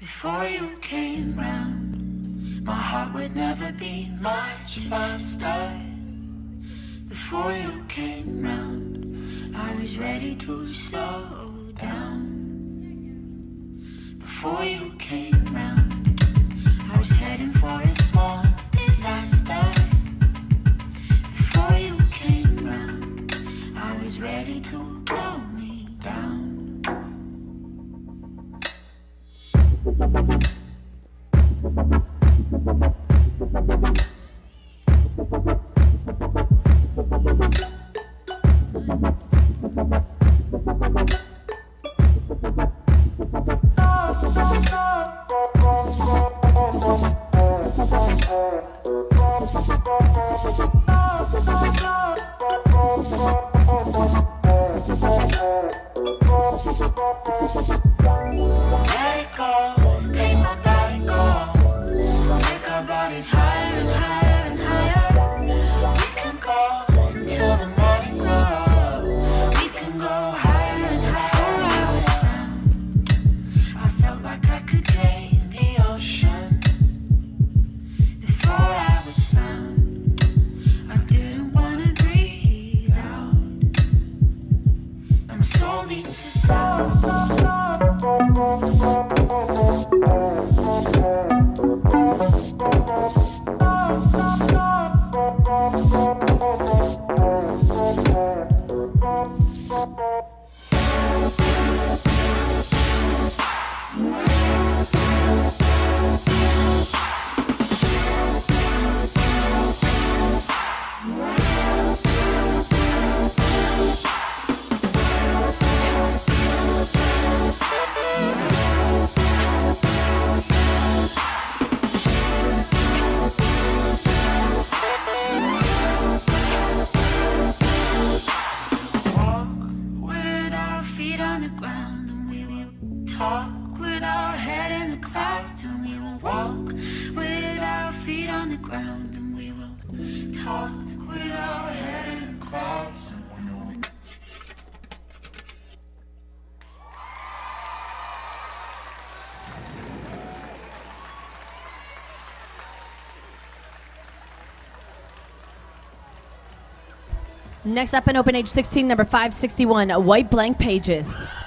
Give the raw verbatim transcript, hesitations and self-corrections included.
Before you came round, my heart would never beat much faster. Before you came round, I was ready to slow down. Before you came round, I was heading for a small disaster. Before you came round, I was ready to blow me down. Let it go, make my body go. Take our bodies higher and higher and higher. We can go until the morning glow. We can go higher and higher. Before I was found, I felt like I could gain the ocean. Before I was found, I didn't wanna breathe out. And my soul beats a sound. Talk with our head in the clouds, and we will walk with our feet on the ground, and we will talk with our head in the clouds, and we will. Next up in Open Age sixteen, number five sixty-one, White Blank Pages.